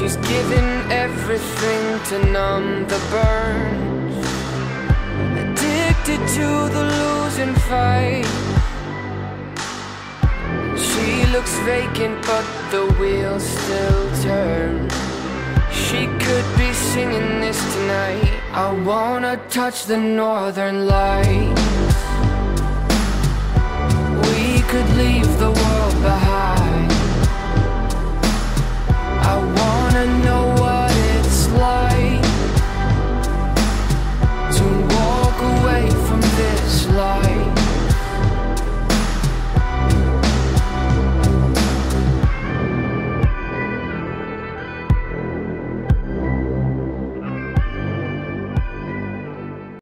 She's given everything to numb the burns, addicted to the losing fight. She looks vacant but the wheels still turn. She could be singing this tonight. I wanna touch the northern lights. We could leave the world behind. I wanna know